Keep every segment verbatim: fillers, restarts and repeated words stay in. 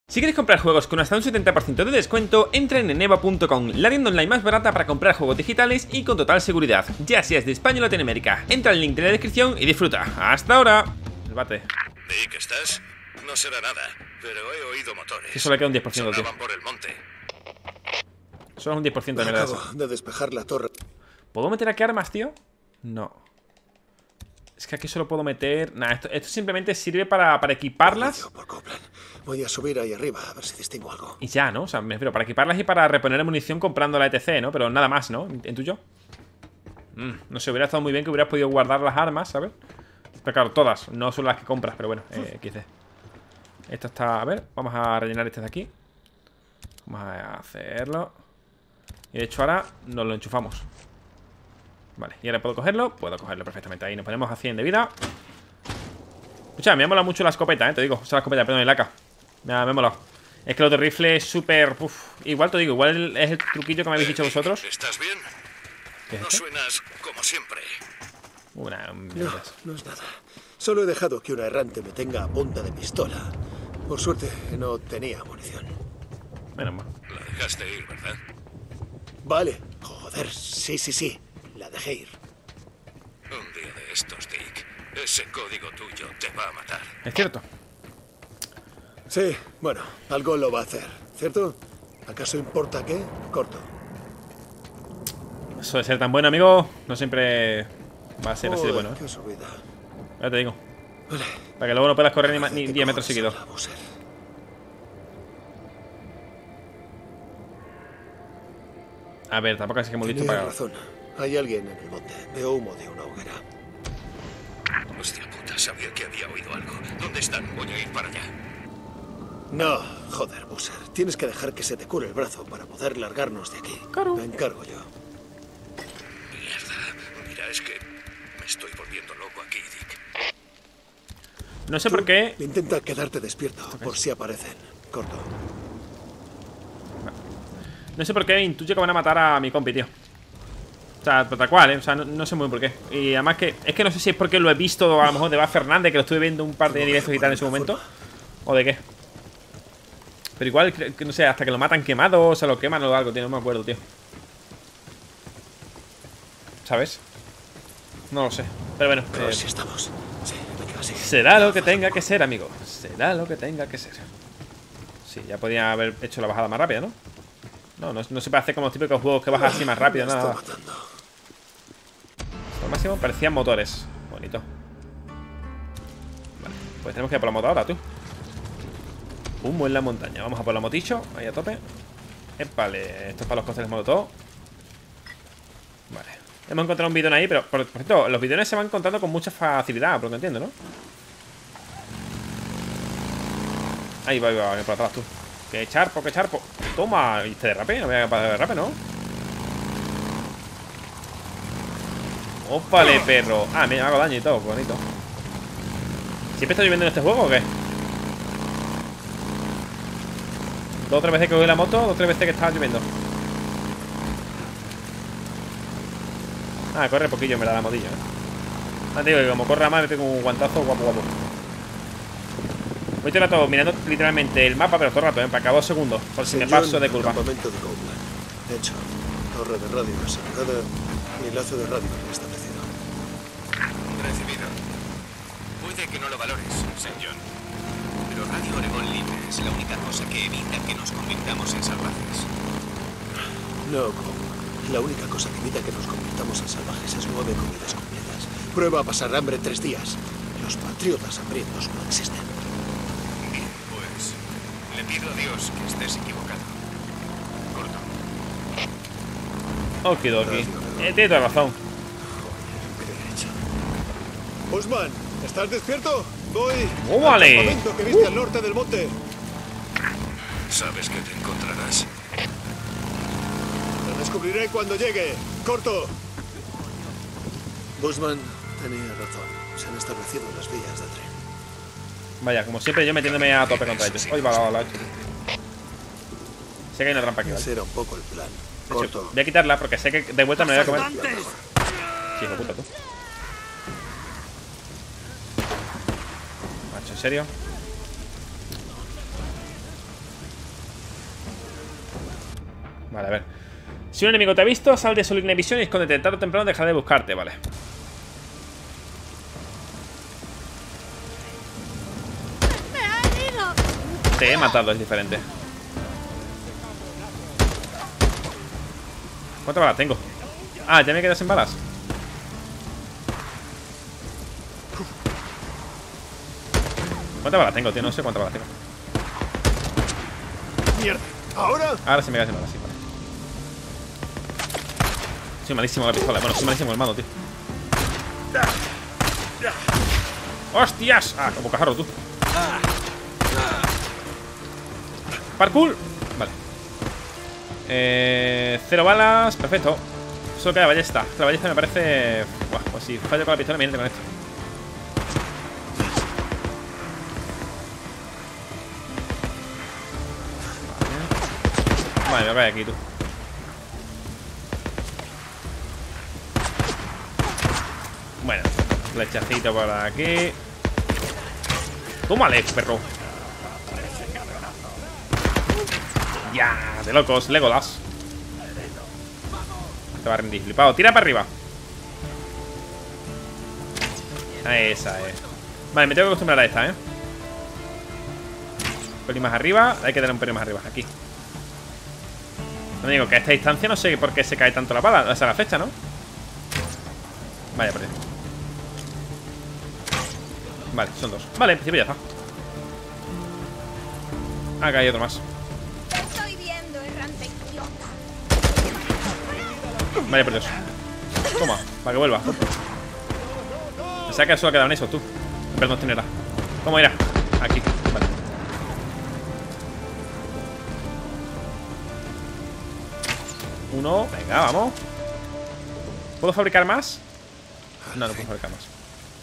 Si quieres comprar juegos con hasta un setenta por ciento de descuento, entra en eneba punto com, la tienda online más barata para comprar juegos digitales y con total seguridad, ya seas de España o Latinoamérica. Entra al link de la descripción y disfruta. ¡Hasta ahora! El bate. Dick, ¿estás? No será nada, pero he oído motores. Que solo le queda un diez por ciento, tío. Sonaban por el monte. Solo es un diez por ciento de verdad. Acabo de despejar la torre. ¿Puedo meter aquí armas, tío? No. Es que aquí solo puedo meter... Nah, esto, esto simplemente sirve para, para equiparlas. Por Copland. Voy a subir ahí arriba a ver si distingo algo. Y ya, ¿no? O sea, me refiero, para equiparlas y para reponer munición comprando la E T C, ¿no? Pero nada más, ¿no? ¿Intuyo? Mm, no sé, hubiera estado muy bien que hubieras podido guardar las armas, ¿sabes? Pero claro, todas, no solo las que compras, pero bueno, eh, X D. Esto está... A ver, vamos a rellenar este de aquí. Vamos a hacerlo. Y de hecho ahora nos lo enchufamos. Vale, y ahora puedo cogerlo. Puedo cogerlo perfectamente. Ahí nos ponemos a cien de vida. Escucha, me ha molado mucho la escopeta, ¿eh? Te digo, o sea, la escopeta, perdón, el A K. Me ha, me ha molado. Es que lo de rifle es súper... Igual te digo, igual es el truquillo que me habéis dicho vosotros. ¿Estás bien? ¿Qué es No esto? suenas como siempre. Una... No, no es nada. Solo he dejado que un errante me tenga a punta de pistola. Por suerte, no tenía munición. Menos mal. La dejaste ir, ¿verdad? Vale. Joder, sí, sí, sí. La dejé ir. Un día de estos, Dick. Ese código tuyo te va a matar. Es cierto. Sí, bueno, algo lo va a hacer, ¿cierto? ¿Acaso importa qué? Corto. Eso de ser tan bueno, amigo, no siempre va a ser así de Joder, bueno, ¿eh? qué subida. Ya te digo. Vale. Para que luego no puedas correr ni, ma- ni Te diez metros coges seguidos. a la Bowser. A ver, tampoco es que hemos listo Tenías para... razón. Hay alguien en el monte. Veo humo de una hoguera. Hostia puta, sabía que había oído algo. ¿Dónde están? Voy a ir para allá. No, joder, Bowser. Tienes que dejar que se te cure el brazo para poder largarnos de aquí. Claro. Me encargo yo. Mierda. Mira, es que me estoy volviendo loco aquí, Dick. No sé por qué... Intenta quedarte despierto por si aparecen. Corto. No sé por qué intuyo que van a matar a mi compi, tío. O sea, tal cual, ¿eh? O sea, no, no sé muy bien por qué. Y además que... Es que no sé si es porque lo he visto a lo mejor de Bas Fernández, que lo estuve viendo un par de directos y tal en su momento. O de qué. Pero igual, creo que no sé, hasta que lo matan quemado, o se lo queman o algo, tío. No me acuerdo, tío. ¿Sabes? No lo sé. Pero bueno, A ver eh, si estamos. Sí, venga, sí. será lo que tenga que ser, amigo. Será lo que tenga que ser. Sí, ya podía haber hecho la bajada más rápida, ¿no? No, no, no se puede hacer como los típicos juegos que bajas así más rápido, Me nada. estoy matando. Lo máximo parecían motores. Bonito. Vale, pues tenemos que ir por la moto ahora, tú. Humo en la montaña. Vamos a por la moticho, ahí a tope. Vale, esto es para los cócteles molotov. Vale. Hemos encontrado un bidón ahí, pero por, por cierto, los bidones se van encontrando con mucha facilidad, por lo que entiendo, ¿no? Ahí va, ahí va, por atrás tú. Que charpo, que charpo. Toma, y te derrape, no voy a capaz de derrape, ¿no? ¡Ópale, perro! Ah, me hago daño y todo, bonito. ¿Siempre está lloviendo en este juego o qué? Dos o tres veces que cogí la moto, dos o tres veces que estaba lloviendo. Ah, corre poquillo, me la da modillo, ¿eh? Ah, te digo que como corra más me pego un guantazo guapo, guapo. Voy todo el rato mirando literalmente el mapa, pero todo el rato, ¿eh? Para cada dos segundos, por si me Señor, paso de curva. Campamento de Copland. Hecho. Torre de radio asegurada y enlace de radio establecido. Recibido. Puede que no lo valores, señor. Pero Radio Oregón Libre es la única cosa que evita que nos convirtamos en salvajes. No, Cole. La única cosa que evita que nos convirtamos en salvajes es nueve comidas completas. Prueba a pasar hambre tres días. Los patriotas hambrientos no existen. Bien, pues le pido a Dios que estés equivocado. Corto. Okidoki. Eh, tiene toda razón. ¿Qué he hecho? Usman, ¿estás despierto? Voy ¡Oh, al vale! campamento que viste al norte del monte. Sabes que te encontrarás. Lo descubriré cuando llegue. Corto. Busman tenía razón. Se han establecido las vías de tren. Vaya, como siempre yo metiéndome a tope contra ellos. Hoy va, va, va. Sé que hay una trampa aquí, ¿vale? Ese era un poco el plan. De hecho, Corto. voy a quitarla porque sé que de vuelta me la voy a comer. Sí, hijo de puta, tú. Macho, ¿en serio? Vale, a ver. Si un enemigo te ha visto, sal de su línea de visión y escóndete. Tarde o temprano dejará de buscarte, vale. Te he matado, es diferente. ¿Cuántas balas tengo? Ah, ya me quedas sin balas. ¿Cuántas balas tengo, tío? No sé cuántas balas tengo. Mierda. ¿Ahora? Ahora sí me quedas sin balas, sí, vale. Soy malísimo con la pistola. Bueno, soy malísimo con el mando, tío. ¡Hostias! Ah, como cajarro, tú. Parkour. Vale. Eh, cero balas. Perfecto. Solo queda ballesta. La ballesta me parece... Buah, pues si fallo con la pistola, me viene con esto. Vale, me voy aquí, tú. Bueno, flechacito por aquí. Tómale, perro. Ya, de locos, Legolas. Te va a rendir, flipado. Tira para arriba. Esa es. Vale, me tengo que acostumbrar a esta, ¿eh? Un pelín más arriba. Hay que darle un pelín más arriba, aquí. No digo que a esta distancia no sé por qué se cae tanto la bala. O sea, la flecha, ¿no? Vaya, por ahí. Vale, son dos. Vale, en principio ya está. Acá hay otro más. Estoy viendo, errante idiota. Vale, por Dios. Toma, para que vuelva. Pensaba que solo quedaban esos, tú. Perdón, tenera. ¿Cómo irá? Aquí, vale. Uno, venga, vamos. ¿Puedo fabricar más? No, no puedo fabricar más.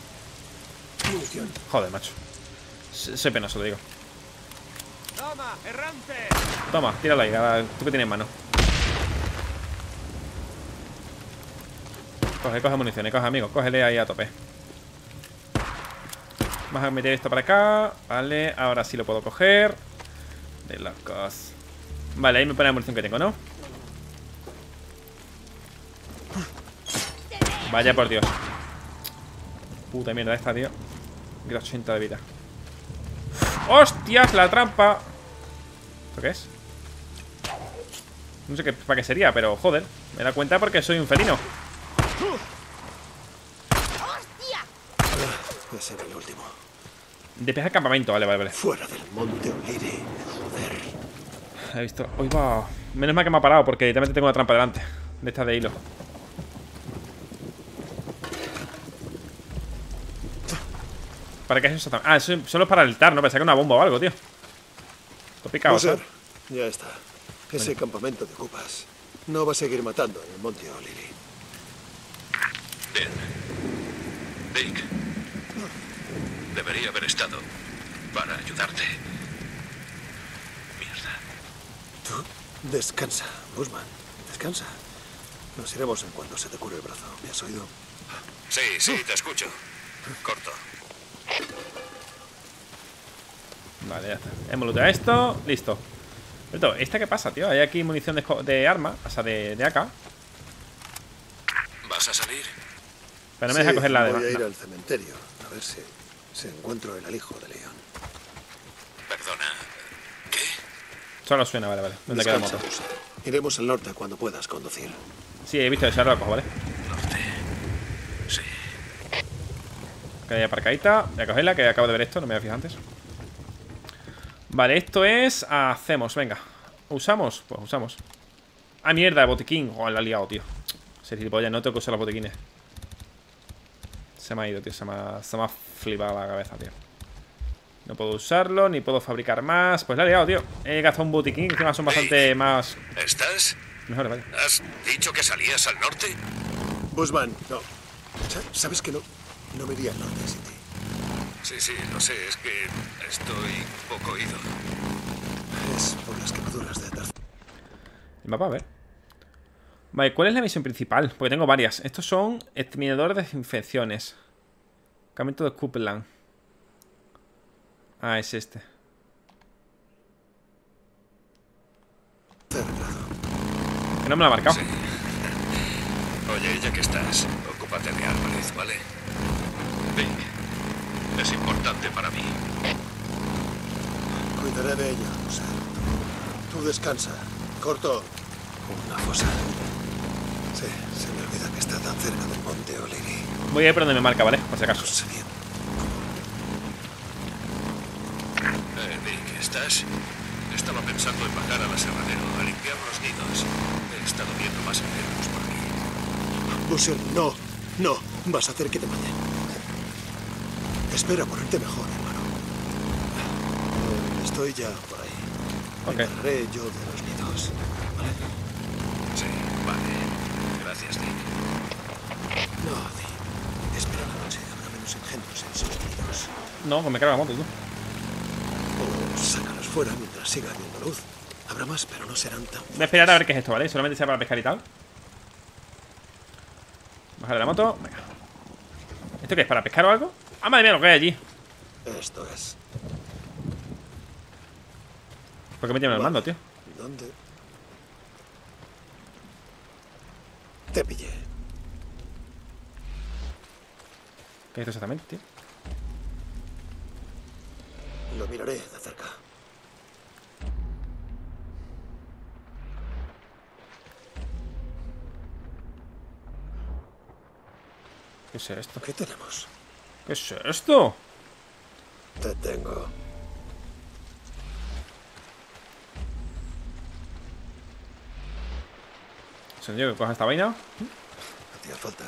Joder, macho. Soy penoso, te digo. Toma, errante. Toma, tíralo ahí, ahora, tú que tienes en mano. Coge, coge municiones, coge, amigo. Cógele ahí a tope. Vamos a meter esto para acá. Vale, ahora sí lo puedo coger. De locos. Vale, ahí me pone la munición que tengo, ¿no? Vaya por Dios. Puta mierda esta, tío. Grado ochenta de vida. ¡Hostias! La trampa. ¿Esto qué es? No sé qué, para qué sería, pero joder. Me da cuenta porque soy un felino. ¡Hostia! Ese era el último. Despeja el campamento, vale, vale, vale. Fuera del monte Olire. Joder. He visto. Uy, va. Menos mal que me ha parado porque directamente tengo una trampa delante. De esta de hilo. ¿Para qué es eso? Ah, eso solo es para alertar, ¿no? Pensaba que una bomba o algo, tío. Todo picado, ¿sabes? Ya está. Ese campamento de ocupas no va a seguir matando en el monte Olire. Bien. Dick. Debería haber estado para ayudarte. Mierda. Tú descansa, Bushman. Descansa. Nos iremos en cuanto se te cure el brazo. ¿Me has oído? Sí, sí, te escucho. Corto. Vale, ya está. Hemos looteado esto. Listo. Pero, ¿esta qué pasa, tío? Hay aquí munición de, de arma. O sea, de, de A K. ¿Vas a salir? Pero no me deja coger la de... Voy a ir no. al cementerio. A ver si, si encuentro el alijo de León. Perdona. ¿Qué? Solo suena, vale, vale. ¿Dónde queda la moto? Descansa, Bushman. Iremos al norte cuando puedas conducir. Sí, he visto eso, ahora lo cojo, ¿vale? Norte. Sí. Que hay aparcadita. Voy a cogerla, que acabo de ver esto, no me había fijado antes. Vale, esto es... Hacemos, venga. ¿Usamos? Pues usamos. Ah, mierda, el botiquín. Oh, la ha liado, tío. Se ya no tengo que usar los botiquines. Se me ha ido, tío. Se me ha, se me ha flipado la cabeza, tío. No puedo usarlo, ni puedo fabricar más. Pues la he liado, tío. He gastado un botiquín, que encima son bastante más... ¿Estás? Mejores, vale. ¿Has dicho que salías al norte? Bushman, no. Sa- ¿Sabes que no? No me iría al norte sin ti. Sí, sí, lo sé. Es que estoy poco oído. Es por las quemaduras de tercer. El mapa, a ver. Vale, ¿cuál es la misión principal? Porque tengo varias. Estos son exterminadores de infecciones. Campamento de Coupland. Ah, es este. grado. Que no me lo ha marcado. Sí. Oye, ya que estás, ocúpate de Álvarez, ¿vale? Dick, es importante para mí. Cuidaré de ella, o sea. Tú descansa. Corto. Una fosa. Sí, se me olvida que está tan cerca del monte O'Leary. Voy a ir por donde me marca, ¿vale? Por si acaso. No sé bien. Eh, Dick, ¿estás? Estaba pensando en bajar al aserradero a limpiar los nidos. He estado viendo más enfermos por aquí. Buser, no. No. Vas a hacer que te maten. Espera ponerte mejor, hermano. Eh, Estoy ya por ahí. Me Ok. encargaré yo de los nidos. ¿Vale? Sí, vale. Gracias, Dick. No, Dick. Espera la noche. Habrá menos engendros en esos nidos. No, pues me cargo la moto, tú. O sácalos fuera mientras siga habiendo luz. Habrá más, pero no serán tan... Voy a esperar a ver qué es esto, ¿vale? Solamente sea para pescar y tal. Bajar de la moto. Venga. ¿Esto qué es? ¿Para pescar o algo? ¡Ah, madre mía, lo que hay allí! Esto es... ¿Por qué me tienen el mando, tío? ¿Dónde? Te pillé. ¿Qué es esto exactamente, tío? Lo miraré de cerca. ¿Qué es esto? ¿Qué tenemos? ¿Qué es esto? Te tengo. Señor, que coja esta vaina. Hacía falta.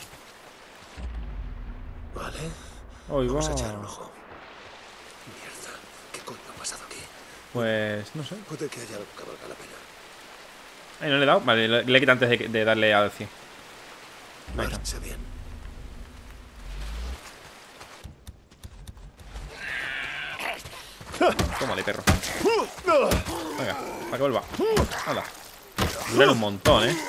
Vale. Uy, Vamos a va. echar un ojo. Mierda. ¿Qué coño ha pasado aquí? Pues no sé. Puede que haya algo que valga la pena. Ay, no le he dado. Vale, le le he quitado antes de, de darle al cien. Ahí está. Marcha bien. Tómale, perro. Venga, para que vuelva. Hala. Duele un montón, ¿eh?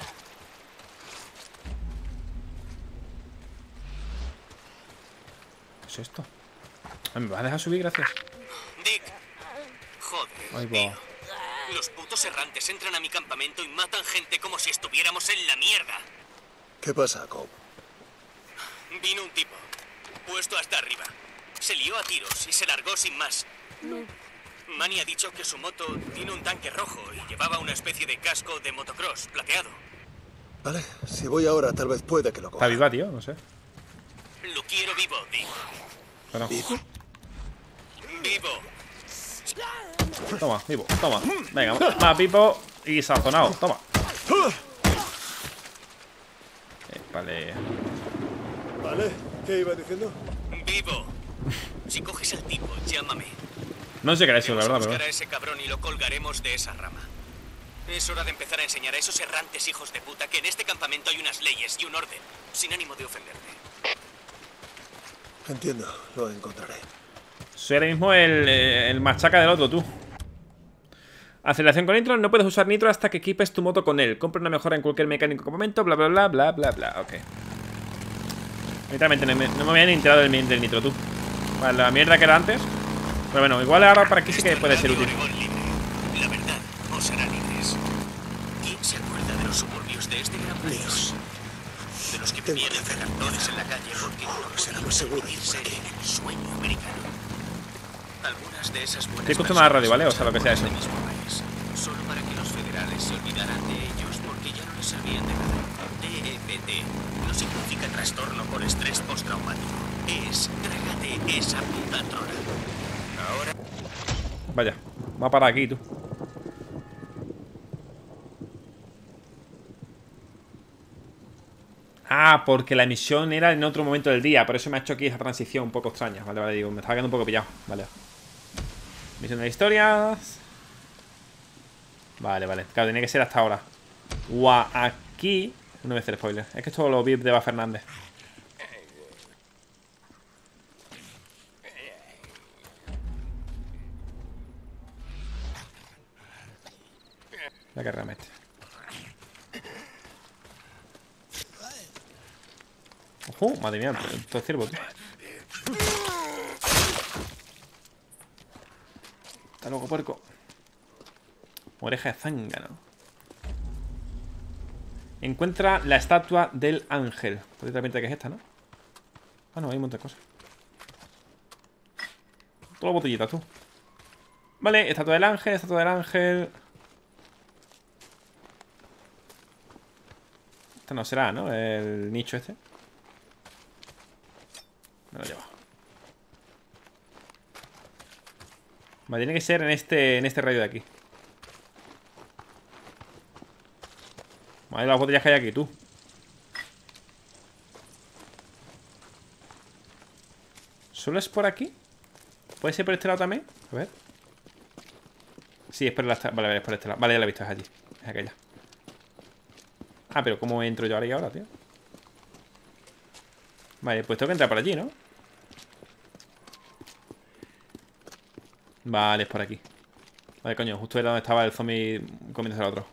¿Qué es esto? Ay, ¿me vas a dejar subir? Gracias. Dick. Joder, Ahí va. tío. Los putos errantes entran a mi campamento y matan gente como si estuviéramos en la mierda. ¿Qué pasa, Cobb? Vino un tipo, puesto hasta arriba. Se lió a tiros y se largó sin más. Manny ha dicho que su moto tiene un tanque rojo y llevaba una especie de casco de motocross plateado. Vale, si voy ahora, tal vez pueda que lo coja. Está viva, tío, no sé. Lo quiero vivo, Dick. Pero no. ¿Vivo? Vivo. Toma, vivo, toma. Venga, más vivo y sazonado. Toma. Eh, vale. Vale, ¿qué iba diciendo? Vivo. Si coges al tipo, llámame. No sé qué era eso, la Vamos a verdad, buscar pero. a ese cabrón y lo colgaremos de esa rama. Es hora de empezar a enseñar a esos errantes hijos de puta que en este campamento hay unas leyes y un orden, sin ánimo de ofenderte. Entiendo, lo encontraré. Soy ahora mismo el, eh, el machaca del otro, tú. Aceleración con nitro. No puedes usar nitro hasta que equipes tu moto con él. Compra una mejora en cualquier mecánico momento. Bla, bla, bla, bla, bla, bla. Ok. Literalmente no me, no me habían enterado del, del nitro, tú. Vale, la mierda que era antes. Pero bueno, igual ahora para aquí sí que puede ser útil. Radio Oregón libre. La verdad os hará libres. ¿Quién se acuerda de los suburbios de este gran país? De los que Tengo vivían que hacer tractores en la calle porque no será podían más seguro permitirse por aquí. el sueño americano. Algunas de esas buenas Estoy escuchando la radio, ¿vale? O sea, lo que sea personas eso. lucharon por este mismo país, solo para que los federales se olvidaran de ellos porque ya no les servían de nada. T F T no significa trastorno por estrés postraumático. Es trágate esa puta trona. Ahora Vaya, va para aquí, tú. Ah, porque la misión era en otro momento del día. Por eso me ha hecho aquí esa transición un poco extraña. Vale, vale, digo, me estaba quedando un poco pillado. Vale. Misión de historias. Vale, vale. Claro, tenía que ser hasta ahora. Guau, aquí. No me hace el spoiler. Es que esto lo vi de Eva Fernández. La que remete. Ojo, madre mía, todo es ciervo, tío. Hasta luego, puerco. Oreja de zángano. Encuentra la estatua del ángel. Pues también que es esta, ¿no? Ah, no, hay un montón de cosas. Todas botellitas, tú. Vale, estatua del ángel, estatua del ángel. Esta no será, ¿no? El nicho este. Me lo llevo. Vale, tiene que ser en este, en este radio de aquí. Vale, las botellas que hay aquí, tú. ¿Solo es por aquí? ¿Puede ser por este lado también? A ver. Sí, es por, la, vale, vale, es por este lado. Vale, ya la he visto, es allí. Es aquella. Ah, pero ¿cómo entro yo ahora y ahora, tío? Vale, pues tengo que entrar por allí, ¿no? Vale, es por aquí. Vale, coño, justo era donde estaba el zombie comiéndose al otro.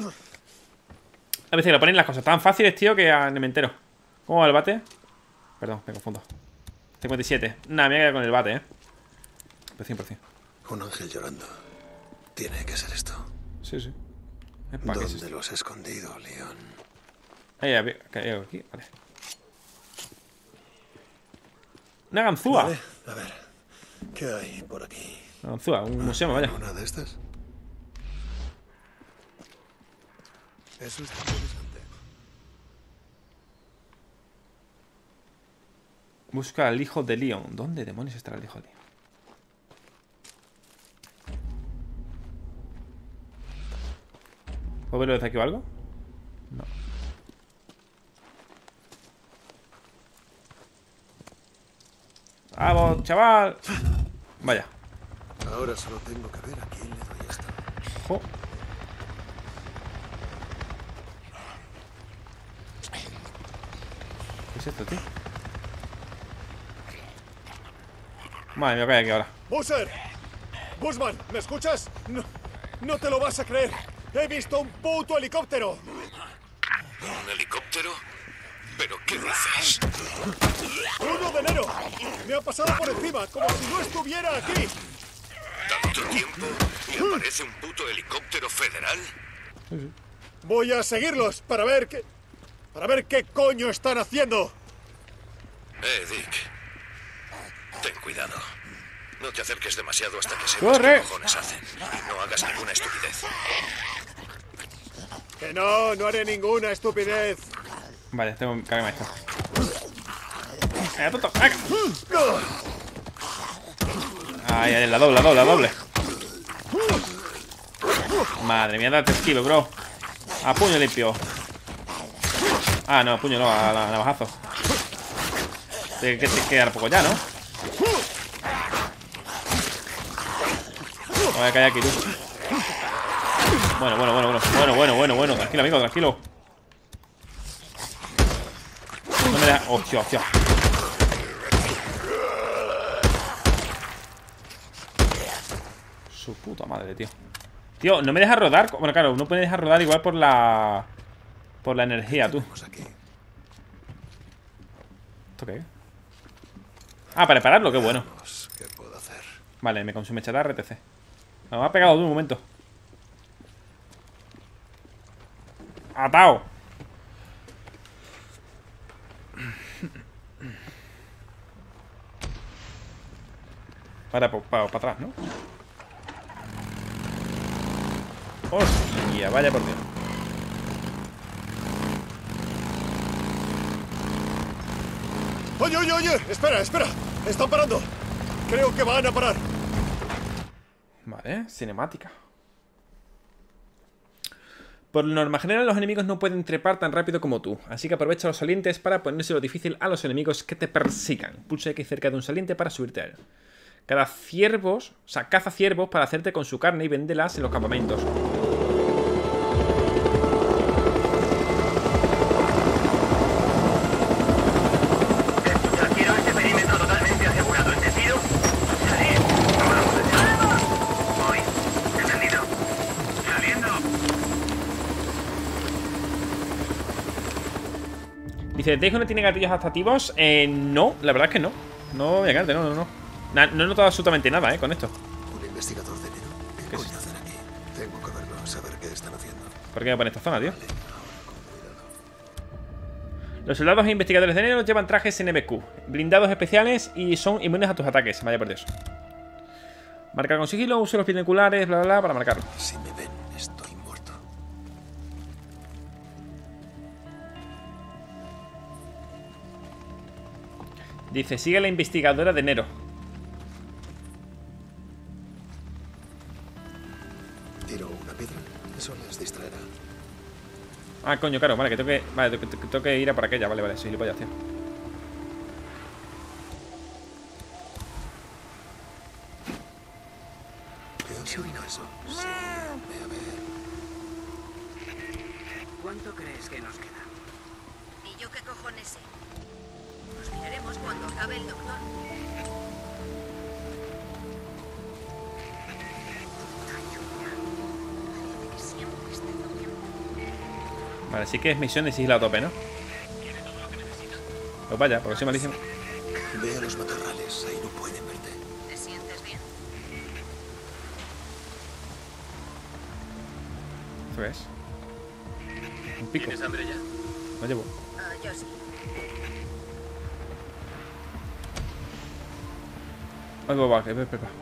A veces que lo ponen las cosas tan fáciles, tío, que ah, no me entero. ¿Cómo va el bate? Perdón, me confundo. cincuenta y siete. Nada, me voy a quedar con el bate, eh. Pues cien por cien. Un ángel llorando. Tiene que ser esto. Sí, sí. Es para ¿Dónde que lo has escondido, Leon? Ahí, hay algo aquí, vale. Una ganzúa. Vale, a ver. ¿Qué hay por aquí? Una ganzúa, un museo, vaya. ¿Una de estas? Eso está interesante. Busca al hijo de Leon. ¿Dónde demonios estará el hijo de Leon? ¿Puedo verlo desde aquí o algo? No. ¡Vamos, chaval! Vaya. Ahora solo tengo que ver a quién le doy esto. Jo. ¿Qué es esto, tío? Madre mía, ¿qué hay aquí ahora? ¡Busser! ¡Busman! ¿Me escuchas? No, no te lo vas a creer. ¡He visto un puto helicóptero! ¿Un helicóptero? ¿Pero qué dices? ¡uno de enero! Me ha pasado por encima, como si no estuviera aquí. ¿Tanto tiempo y aparece un puto helicóptero federal? Voy a seguirlos para ver qué... Para ver qué coño están haciendo. Eh, Dick. Ten cuidado. No te acerques demasiado hasta que sepas ¡Corre! qué cojones hacen. Y no hagas ninguna estupidez. Que no, no haré ninguna estupidez. Vale, tengo que cargarme esto. ¡Eh, tonto! ¡Venga! Ay, ay, la doble, la doble, la doble. Madre mía, date esquivo, bro. A puño limpio. Ah, no, a puño no, a, a, a navajazo. Tiene que quedar poco ya, ¿no? Voy a caer aquí, tú. Bueno, bueno, bueno, bueno. Bueno, bueno, bueno, bueno. Tranquilo, amigo, tranquilo. No me deja... Hostia, hostia. Su puta madre, tío. Tío, no me deja rodar. Bueno, claro, no puede dejar rodar igual por la... Por la energía, tú. ¿Esto qué? Ah, para repararlo, qué bueno. ¿Qué puedo hacer? Vale, me consume chatarra, etcétera. Me ha pegado de un momento. ¡Atao! Para, para, para, para atrás, ¿no? ¡Hostia! Vaya por Dios. Oye, oye, oye. Espera, espera. Están parando. Creo que van a parar. Vale, cinemática. Por norma general, los enemigos no pueden trepar tan rápido como tú, así que aprovecha los salientes para ponérselo difícil a los enemigos que te persigan. Pulsa X cerca de un saliente para subirte a él. Cada ciervos, o sea, caza ciervos para hacerte con su carne y véndelas en los campamentos. Quiero este perímetro totalmente asegurado, ¿entendido? Salir. Voy. Entendido. Saliendo. Dice, ¿Days Gone tiene gatillos adaptativos? Eh, no, la verdad es que no. No voy a cagarte, no, no, no. Na, no he notado absolutamente nada, eh, con esto. Un investigador de enero. ¿Qué, ¿Qué coño es? hacen aquí? Tengo que verlo, saber qué están haciendo. ¿Por qué me pone esta zona, tío? Vale, ahora con cuidado. Los soldados e investigadores de Nero llevan trajes N B Q, blindados especiales y son inmunes a tus ataques. Vaya por Dios. Marcar con sigilo, uso los binoculares, bla bla bla, para marcarlo. Si me ven, estoy muerto. Dice, sigue a la investigadora de Nero. Tiro una piedra. Eso les distraerá. Ah, coño, claro, vale, que tengo que, vale, que tengo que ir a por aquella, vale, vale, soy gilipollas, tío. ¿Qué orina eso? Sí, ve a ver. ¿Cuánto crees que nos queda? ¿Y yo qué cojones sé? Nos miraremos cuando acabe el doctor. Parece que siempre está lloviendo. Vale, sí que es misión de sigilo a tope, ¿no? Pues vaya, porque soy malísimo. Ve a los matorrales, ahí no pueden verte. ¿Te sientes bien? ¿Eso es? Un pico. ¿Tienes hambre ya? Lo llevo. Ah, yo sí. Ay, va, va, que ve, pepa.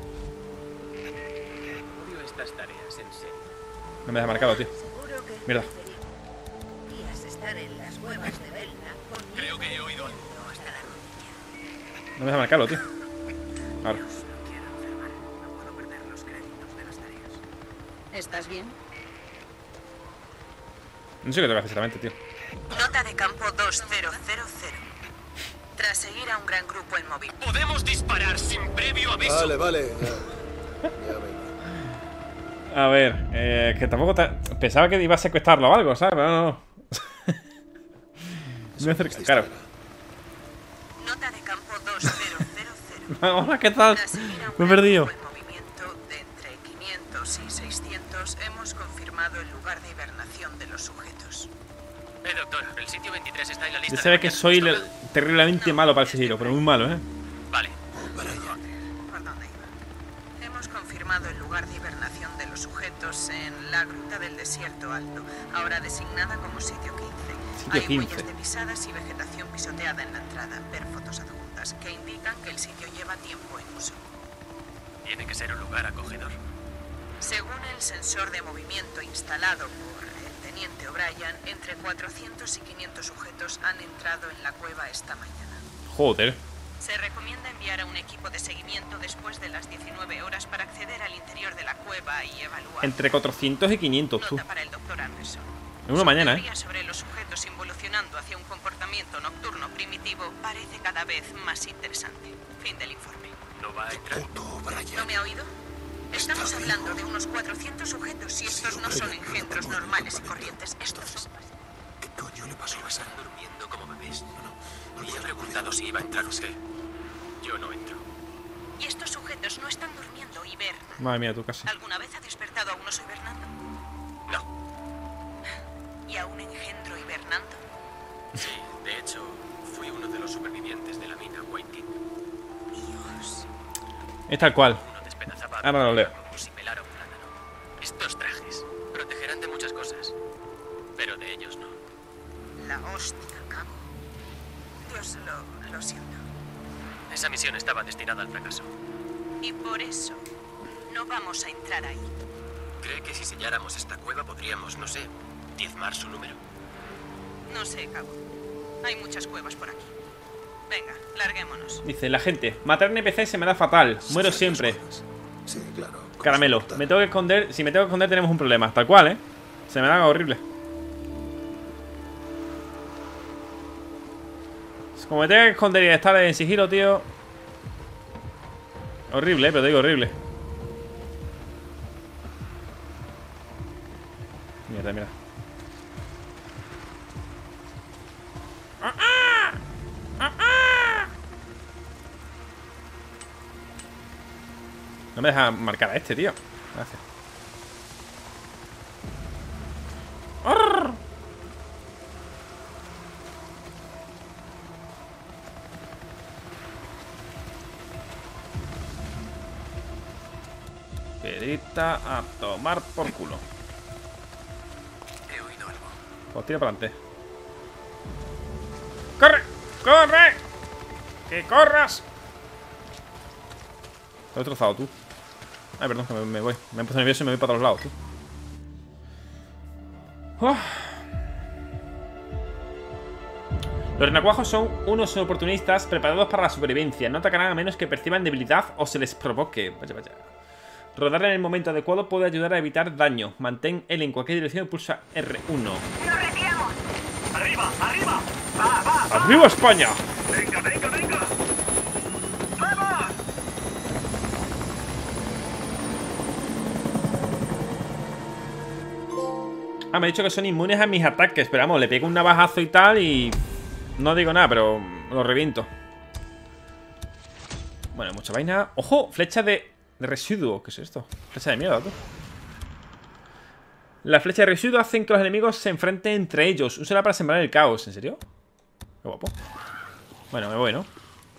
Odio estas tareas, en serio. No me deja marcado, tío. Seguro que Mierda. preferirías estar en las cuevas de Belna conmigo Creo que he oído algo. hasta la rodilla. No me deja marcarlo, tío. Ahora. No quiero enfermar. No puedo perder los créditos de las tareas. ¿Estás bien? No sé qué tengo que hacer exactamente, tío. Nota de campo dos cero cero cero. Tras seguir a un gran grupo en móvil. ¡Podemos disparar sin previo aviso! Vale, vale. Ya, ya venga. A ver, eh, que tampoco te... Pensaba que iba a secuestrarlo o algo, ¿sabes? Pero no, no. Me acerca, claro. Nota de campo dos cero cero cero. Hola, ¿qué tal? Tras seguir a un Me he gran perdido. grupo en movimiento de entre quinientos y seiscientos, hemos confirmado el lugar de hibernación de los sujetos. Eh, doctor, el sitio veintitrés está en la lista. Ya de se ve que mañana. soy ¿Nos le- toca? terriblemente malo para el sigilo, pero muy malo, ¿eh? Vale. Para allá. ¿Por dónde iba? Hemos confirmado el lugar de hibernación de los sujetos en la Gruta del Desierto Alto, ahora designada como sitio quince. Sitio Hay quince. huellas de pisadas y vegetación pisoteada en la entrada, ver fotos adjuntas, que indican que el sitio lleva tiempo en uso. Tiene que ser un lugar acogedor. Según el sensor de movimiento instalado por el teniente O'Brien, entre cuatrocientos y quinientos sujetos han entrado en la cueva esta mañana. Joder. Se recomienda enviar a un equipo de seguimiento después de las diecinueve horas para acceder al interior de la cueva y evaluar. Entre cuatrocientos y quinientos, tú. Nota para el doctor Anderson. En una mañana, Su ¿eh? teoría sobre los sujetos involucionando hacia un comportamiento nocturno primitivo parece cada vez más interesante. Fin del informe. No va a entrar. Puto ¿No Brian. me ha oído? Estamos Está hablando vivo. de unos cuatrocientos sujetos y estos Sí, no son hombre, engendros no, no, no, normales y no, no, corrientes. Estos son... ¿Qué coño le pasó a esa? Están durmiendo como bebés. No, no, no Y he puedo preguntado si iba a entrar usted. Yo no entro. Y estos sujetos no están durmiendo, hibernan. Madre mía, tú casi. ¿Alguna vez ha despertado a un oso hibernando? No. ¿Y a un engendro hibernando? Sí, de hecho, fui uno de los supervivientes de la mina White King. Dios. Es tal cual. Uno despedazaba Ahora lo leo. como si pelara un plátano. Estos trajes protegerán de muchas cosas, pero de ellos no. La hostia, cabo. Dios, lo, lo siento. Esa misión estaba destinada al fracaso. Y por eso no vamos a entrar ahí. ¿Cree que si selláramos esta cueva podríamos, no sé, diezmar su número? No sé, cabo. Hay muchas cuevas por aquí. Venga, larguémonos. Dice, la gente, matar N P C se me da fatal. Muero Sí, siempre. las Sí, claro. con Caramelo, esta me tengo que esconder. Si me tengo que esconder tenemos un problema. Tal cual, ¿eh? Se me da horrible. Como me tengo que esconder y estar en sigilo, tío. Horrible, ¿eh? Pero te digo horrible. Mierda, mira. No me deja marcar a este, tío. Gracias. ¡Arr! Perita a tomar por culo. He oído algo. Pues tira para adelante. ¡Corre! ¡Corre! ¡Que corras! Te he destrozado tú. Ay, perdón, que me, me voy. Me he puesto nervioso y me voy para todos lados, tú. Oh. Los renacuajos son unos oportunistas preparados para la supervivencia. No atacarán a menos que perciban debilidad o se les provoque. Vaya, vaya. Rodar en el momento adecuado puede ayudar a evitar daño. Mantén L en cualquier dirección y pulsa R uno. ¡Nos retiramos! ¡Arriba, arriba! ¡Va, va! va. ¡Arriba España! ¡Venga, venga, venga! ¡Vamos! Ah, me ha dicho que son inmunes a mis ataques. Pero vamos, le pego un navajazo y tal y... no digo nada, pero lo reviento. Bueno, mucha vaina. ¡Ojo! Flecha de, de residuo. ¿Qué es esto? Flecha de mierda, tú. Las flechas de residuo hacen que los enemigos se enfrenten entre ellos. Úsala para sembrar el caos. ¿En serio? Qué guapo. Bueno, me voy, ¿no?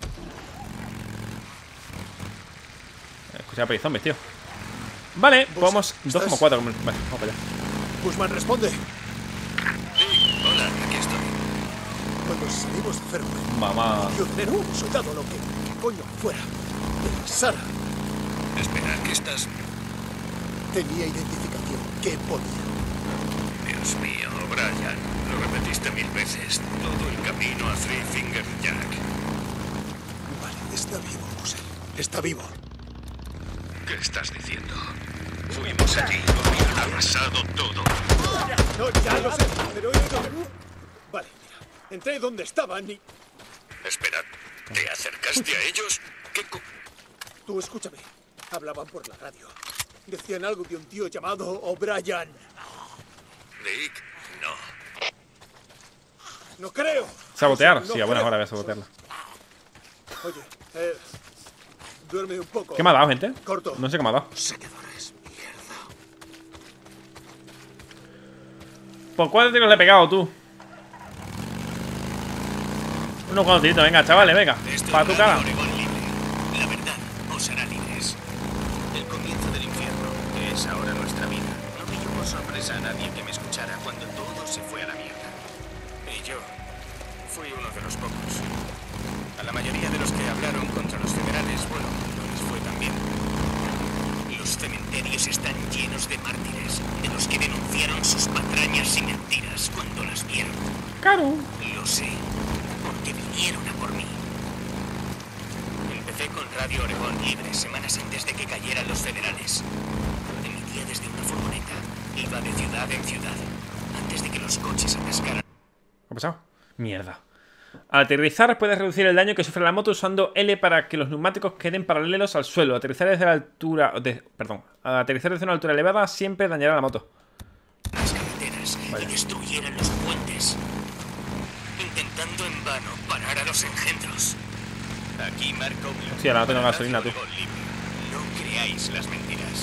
Escucha, para zombies, tío. Vale, pues vamos dos coma cuatro. Vale, vamos para allá. Busman, responde. Sí, hola, aquí estoy. Cuando salimos de Fairway, Mamá. yo ordenó un soldado lo que, que coño fuera. De la Sara. Espera, ¿qué estás...? Tenía identificación. ¿Qué podía? Dios mío, Brian. Lo repetiste mil veces. Todo el camino a Three Finger Jack. Vale, está vivo, José. Está vivo. ¿Qué estás diciendo? Fuimos allí y lo habían arrasado todo. No, ya lo sé, pero he ido de... Vale, mira. Entré donde estaban y... Espera, ¿te acercaste a ellos? ¿Qué co... Tú escúchame. Hablaban por la radio. Decían algo de un tío llamado O'Brien. Dick, no. No creo. ¿Sabotear? No Sí, a buenas creo. horas voy a sabotearla. Oye, eh... duerme un poco. ¿Qué me ha dado, gente? Corto. No sé qué me ha dado. Seguidores, mierda. ¿Por cuántos tiros le he pegado, tú? Unos cuantos tiritos, venga, chavales, venga. Esto Para es tu Radio cara. Oregón libre. La verdad os hará libres. El comienzo del infierno, que es ahora nuestra vida, no pilló por sorpresa a nadie que me escuchara cuando todo se fue a la mierda. Y yo fui uno de los pocos. A la mayoría de los que hablaron contra los federales, bueno, no les fue tan bien. Los cementerios están llenos de mártires, de los que denunciaron sus patrañas y mentiras cuando las vieron. Claro. Lo sé, porque vinieron a por mí. Empecé con Radio Oregón Libre semanas antes de que cayeran los federales. Emitía desde una furgoneta. Iba de ciudad en ciudad, antes de que los coches atascaran. ¿Qué ha pasado? Mierda. Al aterrizar puedes reducir el daño que sufre la moto usando L para que los neumáticos queden paralelos al suelo. Aterrizar desde la altura... De, perdón. Al aterrizar desde una altura elevada siempre dañará la moto. Las carreteras Vaya. y destruyeran los puentes, intentando en vano parar a los engendros. Aquí Marco. Hostia, ahora no tengo gasolina, tú. No creáis las mentiras.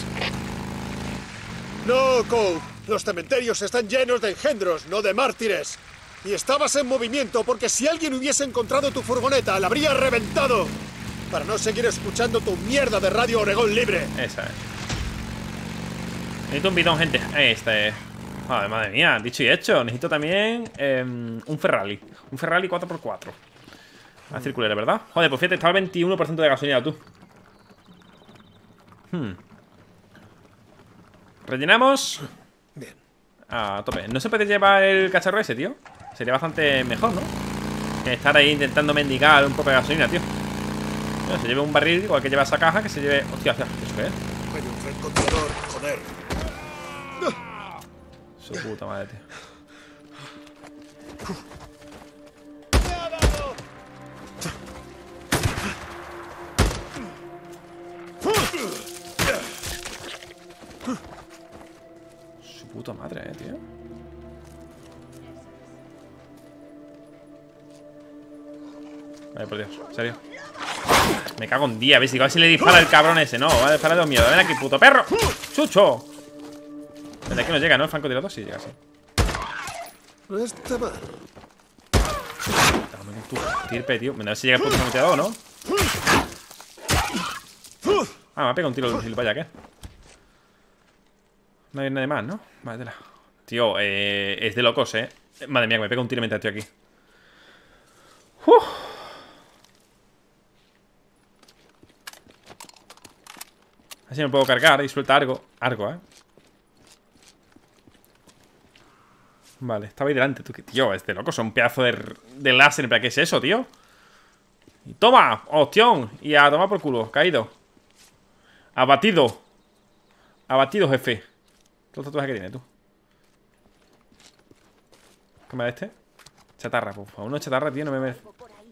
No, Cole. Los cementerios están llenos de engendros, no de mártires. Y estabas en movimiento porque si alguien hubiese encontrado tu furgoneta, la habría reventado. Para no seguir escuchando tu mierda de Radio Oregón Libre. Esa es. Necesito un bidón, gente. Este. Joder, madre mía, dicho y hecho. Necesito también eh, un Ferrari. Un Ferrari cuatro por cuatro. A circular, ¿verdad? Joder, pues fíjate, está al veintiuno por ciento de gasolina, tú. Hmm. Rellenamos. Bien. A tope. No se puede llevar el cacharro ese, tío. Sería bastante mejor, ¿no? Que estar ahí intentando mendigar un poco de gasolina, tío. Bueno, se lleve un barril, igual que lleva esa caja, que se lleve... Hostia, hostia, ¿eso qué es? Hay un francotirador, joder. Su puta madre, tío. Su puta madre, eh, tío. Vale, por Dios, ¿en serio? Me cago en día, ¿ves? A ver si le dispara el cabrón ese. No, va a disparar de miedo. Ven aquí, puto perro. ¡Chucho! Desde aquí no llega, ¿no? El francotirador sí llega, sí. No está mal. Dame con tu tirpe, tío. A ver si llega el puto francotirador, ¿no? Ah, me ha pegado un tiro el vaya, ¿qué? No hay nada más, ¿no? Vale, tela. Tío, eh, es de locos, ¿eh? Madre mía, que me pega un tiro mientras estoy aquí. Uf. Así me puedo cargar y suelta algo. Algo, eh. Vale, estaba ahí delante. Tú, que tío, este loco son un pedazo de, de láser. ¿Para qué es eso, tío? Y toma, hostión. Y a tomar por culo, caído. Abatido. Abatido, jefe. Todo el tatuaje que tiene, tú. ¿Qué me da este? Chatarra, por favor. Uno chatarra, tío, no me merece.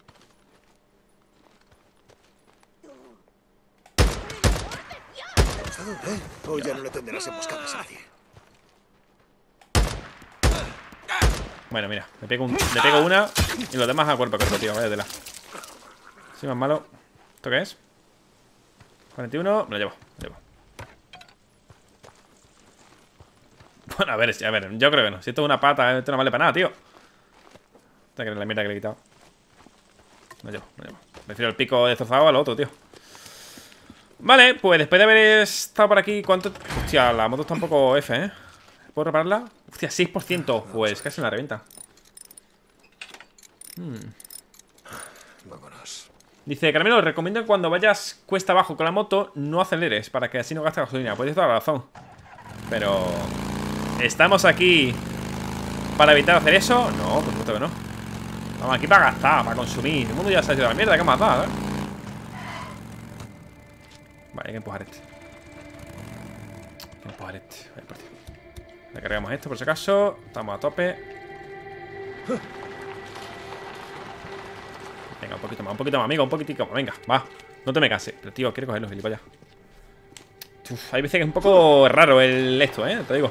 ¿Eh? Hoy ya no le tenderás emboscadas a nadie. Bueno, mira, me pego, un, me pego una y los demás a cuerpo a cuerpo, tío. Vaya tela. Sí, más malo. ¿Esto qué es? cuarenta y uno, me lo llevo, me lo llevo. Bueno, a ver, a ver, yo creo que no. Si esto es una pata, esto no vale para nada, tío. Esta que es la mierda que le he quitado. Me lo llevo, me lo llevo. Prefiero el pico destrozado al otro, tío. Vale, pues después de haber estado por aquí, ¿cuánto? Hostia, la moto está un poco F, ¿eh? ¿Puedo repararla? Hostia, seis por ciento. Pues casi me la revienta. Hmm. Vámonos. Dice, Caramelo, recomiendo que cuando vayas cuesta abajo con la moto no aceleres, para que así no gastes gasolina. Pues tienes toda la razón. Pero... ¿estamos aquí para evitar hacer eso? No, por supuesto que no. Vamos aquí para gastar, para consumir. El mundo ya se ha ido a la mierda, que más da, ¿eh? Vale, hay que empujar este. Hay que empujar este. Vale, por ti. Le cargamos esto por si acaso. Estamos a tope. Venga, un poquito más, un poquito más, amigo, un poquitico más. Venga, va. No te me canses. Pero tío, quiero cogerlo, gilipollas. Uf, hay veces que es un poco raro el esto, eh. Te digo.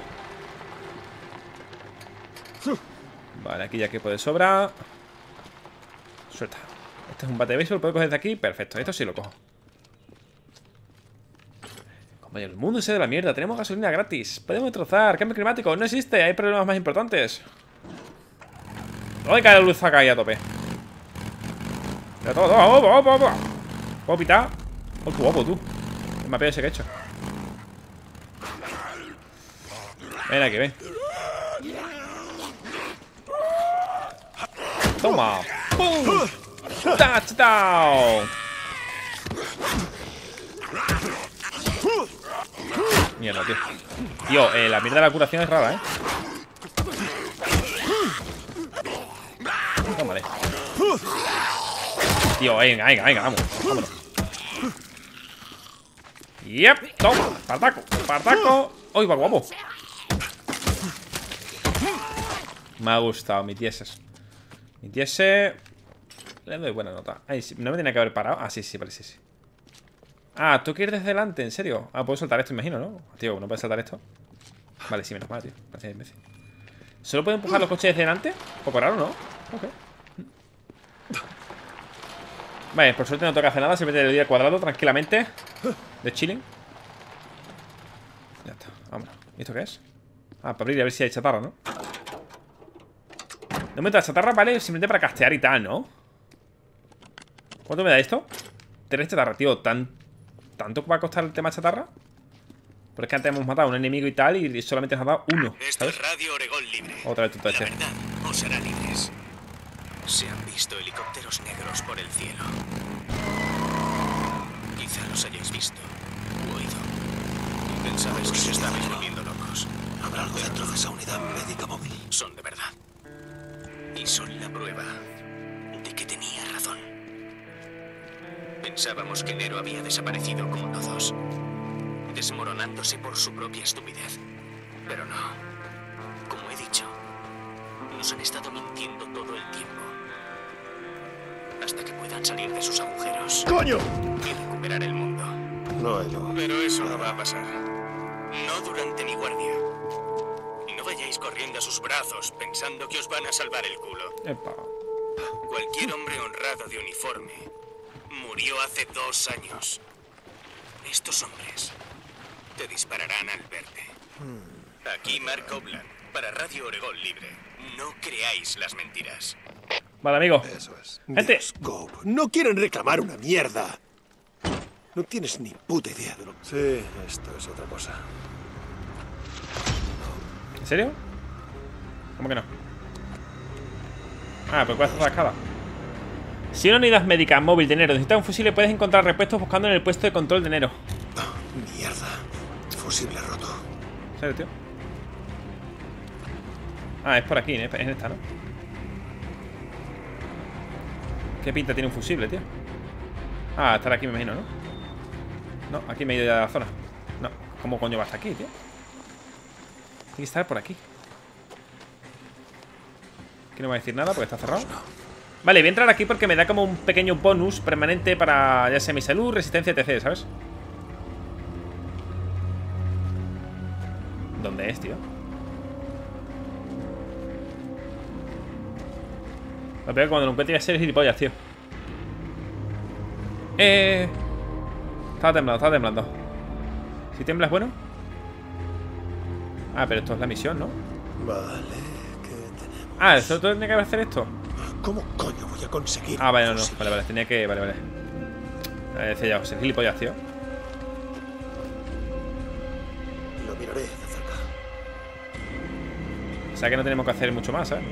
Vale, aquí ya que puede sobrar. Suelta. Este es un bate de béisbol, puedo coger de aquí. Perfecto, esto sí lo cojo. Compañero, el mundo se de la mierda. Tenemos gasolina gratis. Podemos destrozar. Cambio climático. No existe. Hay problemas más importantes. ¿Dónde cae la luz acá ahí a tope? Mira todo, todo. Opa, opa, opa. ¿Puedo pitar? Oh, tu guapo, tú. El mapeo ese que he hecho. Ven aquí, ven. Toma. ¡Pum! ¡Touchdown! Mierda, tío. Tío, eh, la mierda de la curación es rara, ¿eh? Tómale. Tío, venga, venga, venga, vamos. Vámonos. Yep, toma. Partaco, partaco. ¡Uy, va guapo! Me ha gustado, mi tieses. Mi tiese. Le doy buena nota. Ay, sí, no me tenía que haber parado. Ah, sí, sí, vale, sí, sí. Ah, tú quieres desde delante, ¿en serio? Ah, puedo saltar esto, imagino, ¿no? Tío, ¿no puedes saltar esto? Vale, sí, menos mal, tío. Gracias, imbécil. ¿Solo puedo empujar los coches desde delante? Un poco raro, ¿no? Ok. Vale, por suerte no tengo que hacer nada. Simplemente le doy al cuadrado tranquilamente. De chilling. Ya está, vámonos. ¿Y esto qué es? Ah, para abrir y a ver si hay chatarra, ¿no? No me da chatarra, vale, simplemente para castear y tal, ¿no? ¿Cuánto me da esto? Tres chatarra, tío. ¿Tan, ¿Tanto va a costar el tema chatarra? Porque es que antes hemos matado a un enemigo y tal y solamente nos ha dado uno. Esto es Radio Oregón Libre. Otra vez tu La tache. verdad os hará libres. Se han visto helicópteros negros por el cielo. Quizá los hayáis visto o oído. Y pensabais que os estabais volviendo locos. Habrá algo dentro de esa unidad médica móvil. Son de verdad. Y son la prueba de que tenía razón. Pensábamos que Nero había desaparecido como todos, desmoronándose por su propia estupidez. Pero no. Como he dicho, nos han estado mintiendo todo el tiempo. Hasta que puedan salir de sus agujeros. ¡Coño! Y recuperar el mundo. No, yo. Pero eso no va a pasar. No durante mi guardia. Y no vayáis corriendo a sus brazos pensando que os van a salvar el culo. Epa. Cualquier hombre honrado de uniforme murió hace dos años. Estos hombres te dispararán al verte. Aquí Mark Obland, para Radio Oregón Libre. No creáis las mentiras. Vale, amigo. Eso es. Gente. Dios, Gob, no quieren reclamar una mierda. No tienes ni puta idea de lo que... Sí, esto es otra cosa. ¿En serio? ¿Cómo que no? Ah, pero ¿cuál es la escala? Si una unidad médica móvil de enero necesita un fusible, puedes encontrar repuestos buscando en el puesto de control de enero. Oh, mierda. Fusible roto. ¿En serio, tío? Ah, es por aquí, en esta, ¿no? ¿Qué pinta tiene un fusible, tío? Ah, estar aquí me imagino, ¿no? No, aquí me he ido ya de la zona. No, ¿cómo coño va hasta aquí, tío? Tiene que estar por aquí. Aquí no me va a decir nada porque está cerrado. Vale, voy a entrar aquí porque me da como un pequeño bonus permanente para ya sea mi salud, resistencia, etcétera, ¿sabes? ¿Dónde es, tío? Lo peor que cuando lo encuentre ya ser gilipollas, tío. Eh... Estaba temblando, estaba temblando. Si tiembla es bueno. Ah, pero esto es la misión, ¿no? Vale, ¿qué tenemos? Ah, ¿esto tiene que hacer esto? ¿Cómo coño voy a conseguir? Ah, vale, no, no, vale, vale, tenía que... Vale, vale. A ver, ya, ser gilipollas, tío. Lo miraré de cerca. O sea que no tenemos que hacer mucho más, ¿eh?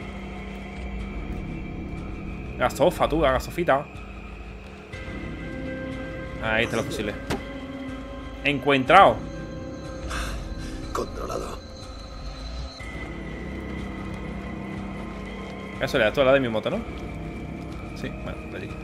Gasofa, tú, la gasofita. Ahí está lo posible. Encontrado. Controlado. Eso le da todo al lado de mi moto, ¿no? Sí, bueno, de allí.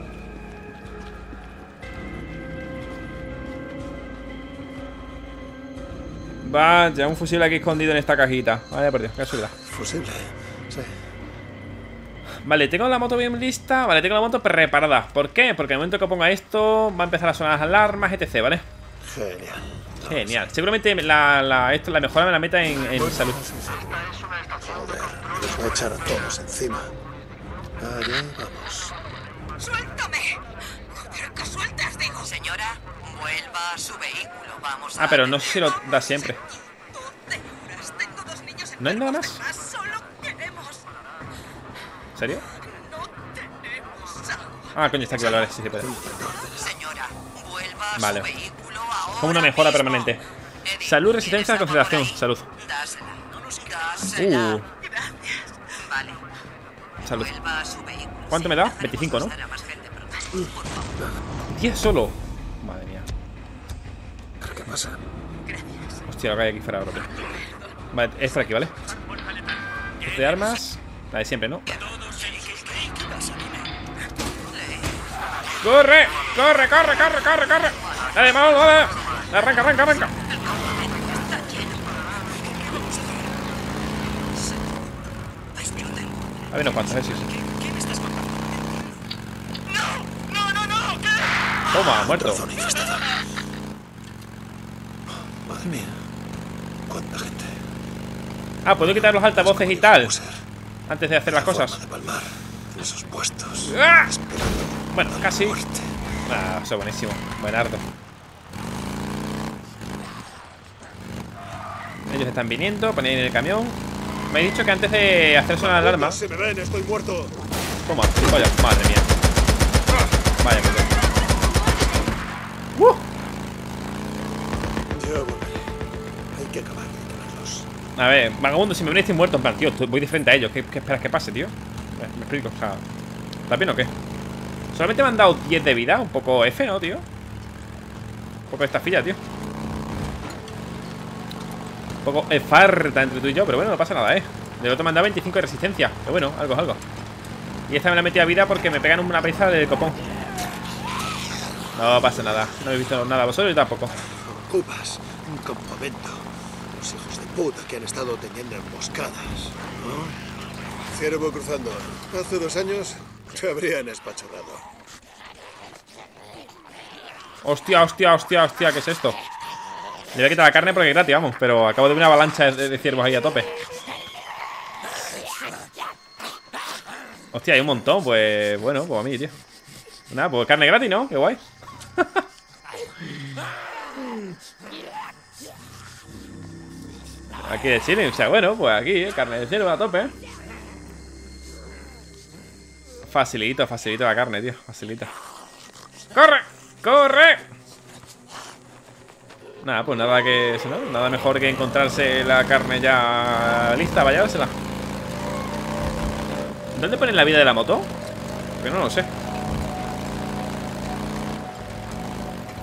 Vaya, un fusible aquí escondido en esta cajita. Vaya por Dios, qué casualidad. Fusible, sí. Vale, tengo la moto bien lista. Vale, tengo la moto preparada. ¿Por qué? Porque en el momento que ponga esto va a empezar a sonar las alarmas, etcétera, ¿vale? Genial. Genial. Seguramente la, la, esto, la mejora me la meta en, en salud. Joder, les voy a echar a todos encima. Allá vamos. ¡Suéltame! ¡Pero que sueltes, digo! Señora, vuelva a su vehículo. Vamos a... Ah, pero no sé si lo da siempre. doce horas. Tengo dos niños ¿No hay nada enfermos más? de Solo queremos... ¿En serio? No tenemos agua. Ah, coño, está aquí, vale, vale, sí, sí, puede. Señora, vuelva a Vale. su vehículo ahora Como una mejora mismo. permanente. Eddie, Salud, resistencia, ¿tienes agua concentración. por ahí? Salud. Dásela. Dásela. Uh, Vale. salud. Vuelva a su vehículo. ¿Cuánto me da? veinticinco, ¿no? Estará más gente pronto. Por favor. diez solo. Madre mía. ¿Qué pasa? Hostia, lo que hay aquí fuera ahora, tío. Vale, es por aquí, ¿vale? Este de armas. La de siempre, ¿no? ¡Corre! ¡Corre, corre, corre, corre, corre! ¡Dale, vamos, vale! ¡Arranca, arranca, arranca! Hay unos cuantos, eh, sí, sí. Toma, muerto. Zona infestada. Madre mía. ¿Cuánta gente? Ah, puedo quitar los altavoces y tal ¿Cómo ser? antes de hacer las La forma cosas. de palmar. Esos puestos. ¡Ah! Esperando Bueno, casi. muerte. Ah, eso es buenísimo. Buenardo. Ellos están viniendo, ponéis en el camión. Me he dicho que antes de hacer sonar la alarma. Se me ven, estoy muerto. Toma, vaya, madre mía. Vaya, puto. ¡Uh! Yo volveré. Hay que acabar de quemarlos. A ver, vagabundo, si me ven estoy muerto. En plan, tío, estoy- voy de frente a ellos. ¿Qué, qué esperas que pase, tío? Me, me explico, o sea. ¿Estás bien o qué? Solamente me han dado diez de vida. Un poco F, ¿no, tío? Un poco estafilla, tío. Un poco eh, farta entre tú y yo, pero bueno, no pasa nada, ¿eh? Del otro me han dado veinticinco de resistencia. Pero bueno, algo es algo. Y esta me la he metido a vida porque me pegan una paliza del copón. No pasa nada. No he visto nada vosotros y tampoco. Ocupas un campamento. Los hijos de puta que han estado teniendo emboscadas, ¿no? Ciervo cruzando. Hace dos años se habrían espachurrado. Hostia, hostia, hostia, hostia, ¿qué es esto? Le voy a quitar la carne porque es gratis, vamos. Pero acabo de ver una avalancha de, de ciervos ahí a tope. Hostia, hay un montón. Pues bueno, pues a mí, tío. Nada, pues carne gratis, ¿no? Qué guay. Aquí de Chile, o sea, bueno, pues aquí, ¿eh? Carne de ciervo a tope, ¿eh? Facilito, facilito la carne, tío. Facilita. ¡Corre! ¡Corre! Nada, pues nada que eso, ¿no? Nada mejor que encontrarse la carne ya lista, vaya dársela. ¿Dónde ponen la vida de la moto? Porque no lo sé.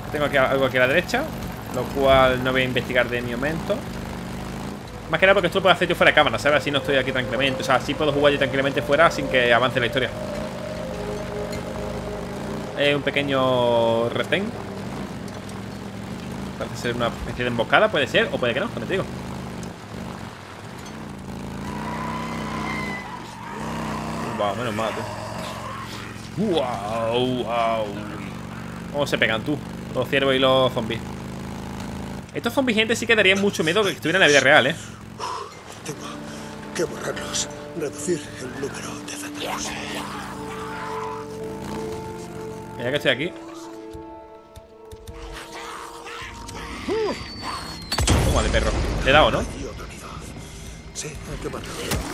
Tengo aquí algo aquí a la derecha, lo cual no voy a investigar de mi momento. Más que nada porque esto lo puedo hacer yo fuera de cámara, ¿sabes? Así no estoy aquí tranquilamente. O sea, así puedo jugar yo tranquilamente fuera sin que avance la historia. Eh, un pequeño retén. Parece ser una especie de emboscada, puede ser, o puede que no, como te digo. Wow, menos mal, tú. Wow, wow. ¿Cómo se pegan, tú? Los ciervos y los zombies. Estos zombies, gente, sí que darían mucho miedo que estuvieran en la vida real, ¿eh? Tengo que borrarlos. Reducir el número de centros. Mira que estoy aquí. Toma de perro. Le he dado, ¿no? Y otro nido. Sí, hay que matarlo.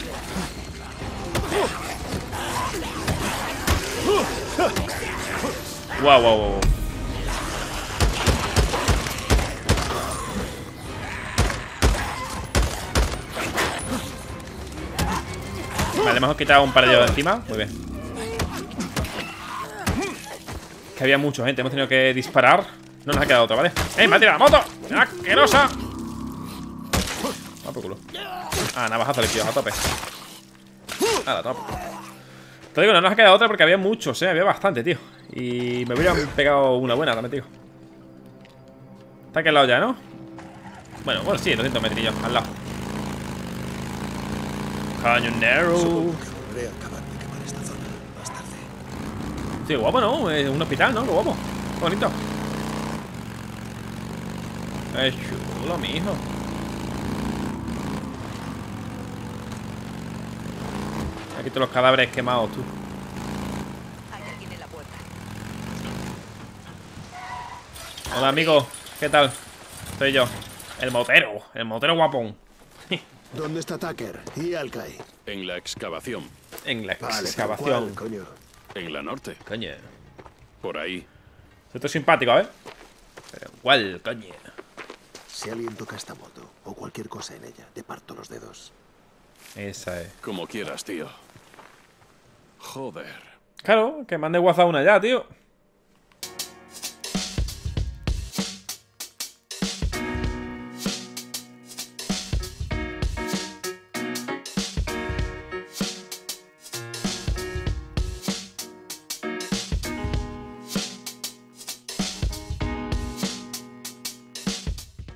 Wow, wow, wow. Vale, hemos quitado un par de ellos de encima. Muy bien. Que había mucho, gente. Hemos tenido que disparar. No nos ha quedado otra, ¿vale? ¡Eh, me ha tirado la moto! ¡Asquerosa! Va por culo. Ah, navajazo le tío, a tope. A la tope. Te digo, no nos ha quedado otra porque había muchos, eh. Había bastante, tío. Y me hubieran pegado una buena, también, tío. Está aquí al lado ya, ¿no? Bueno, bueno, sí, doscientos metrillos al lado. Cañonero. Podré acabar de quemar esta zona más tarde. Sí, guapo, ¿no? Es un hospital, ¿no? Qué guapo. Qué bonito. Es chulo, mijo. Aquí todos los cadáveres quemados, tú. Hay alguien en la puerta. Hola, amigo. ¿Qué tal? Soy yo. El motero. El motero guapón. ¿Dónde está Tucker y Alkai? En la excavación. En la Vale, excavación. ¿cuál, coño? En la norte. Coño. Por ahí. Esto es simpático, ¿eh? Pero ¿cuál, coño? Si alguien toca esta moto o cualquier cosa en ella, te parto los dedos. Esa es. Como quieras, tío. Joder. Claro, que mande WhatsApp una ya, tío.